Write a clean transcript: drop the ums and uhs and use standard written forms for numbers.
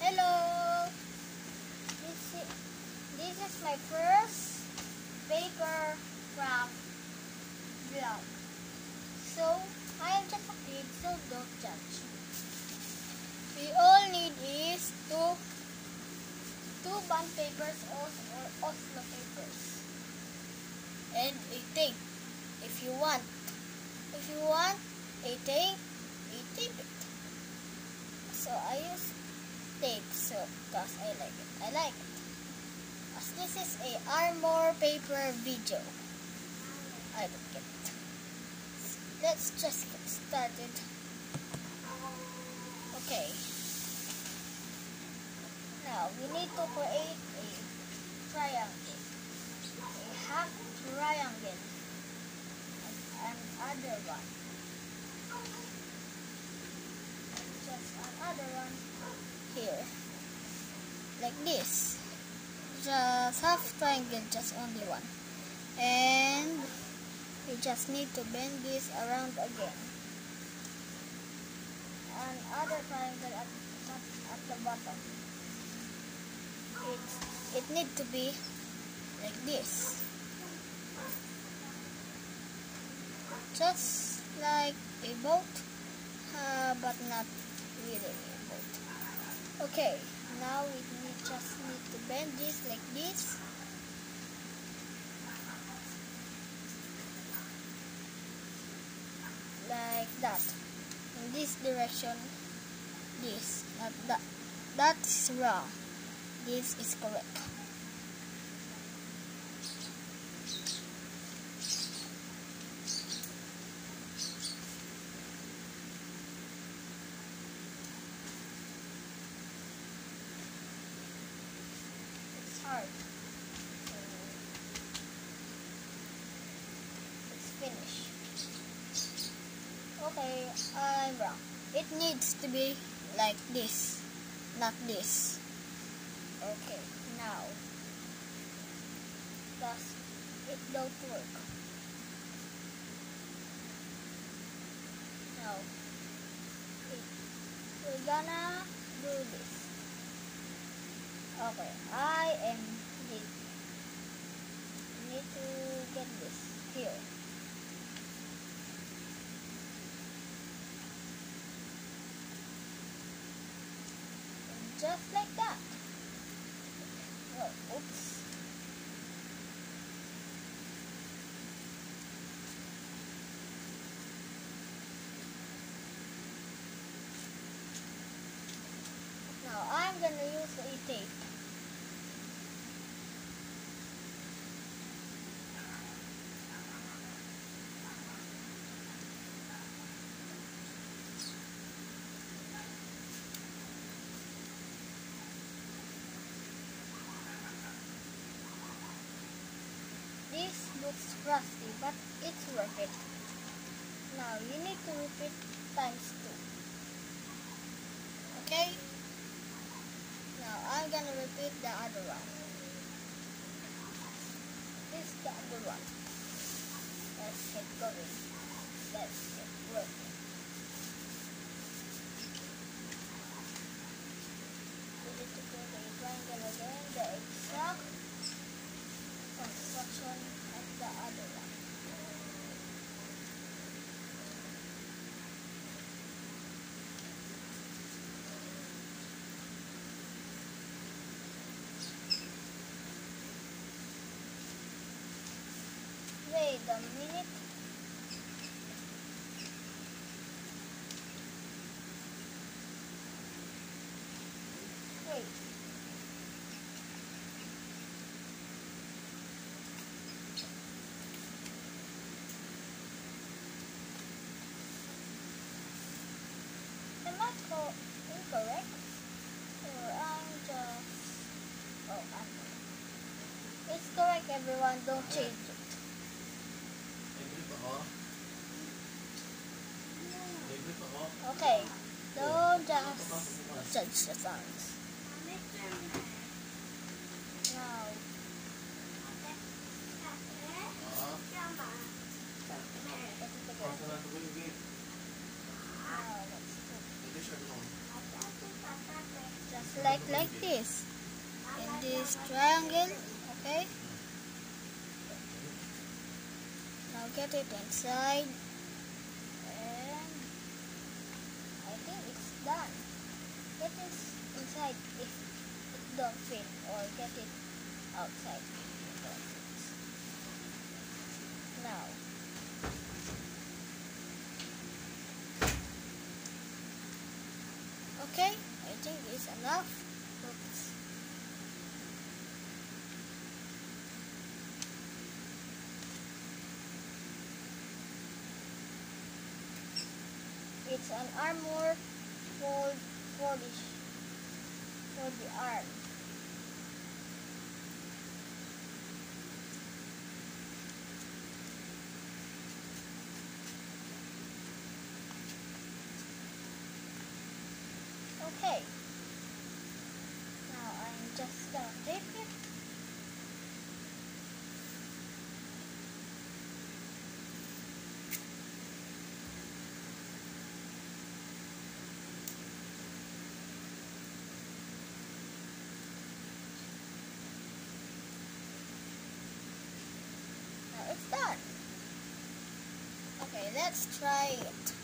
Hello! This is my first paper craft vlog. So, I am just a kid, so don't judge. We all need is two bond papers or Oslo papers. And a tape. If you want a tape, tape it. So I use tape because I like it. As this is a armor paper video. I don't get it. Let's just get started. Okay. Now we need to create a triangle. A half triangle. And another one. Just another one here. Like this. Just half triangle, just only one. And we just need to bend this around again. Another triangle at the bottom. It needs to be like this. Just like a boat, but not really a boat. Okay, now we just need to bend this like this. Like that. In this direction, this, not that. That's wrong. This is correct. It's hard. It's finished. Okay, I'm wrong. It needs to be like this, not this. Okay, now, because it don't work. Now, we're gonna do this. Okay, I am need to get this here. Just like that. Oh, oops. Now I'm gonna use a tape. This looks rusty, but it's worth it. Now you need to repeat times 2. Okay? Now I'm gonna repeat the other one. This is the other one. Let's get going. Let's get working. We need to create a triangle again, the exact construction of the other one. Wait a minute. Wait. Am I incorrect? Or I'm just... Oh, I'm correct. It's correct, everyone. Don't change it. Okay, don't just judge the sounds. Now, let's just like this. In this triangle, okay? Now get it inside. And I think it's done. Get it inside if it don't fit, or get it outside if it don't fit. Now, okay, I think it's enough. Oops. It's an armor for the arm. Okay. Now I'm just gonna tape it. Now it's done. Okay, let's try it.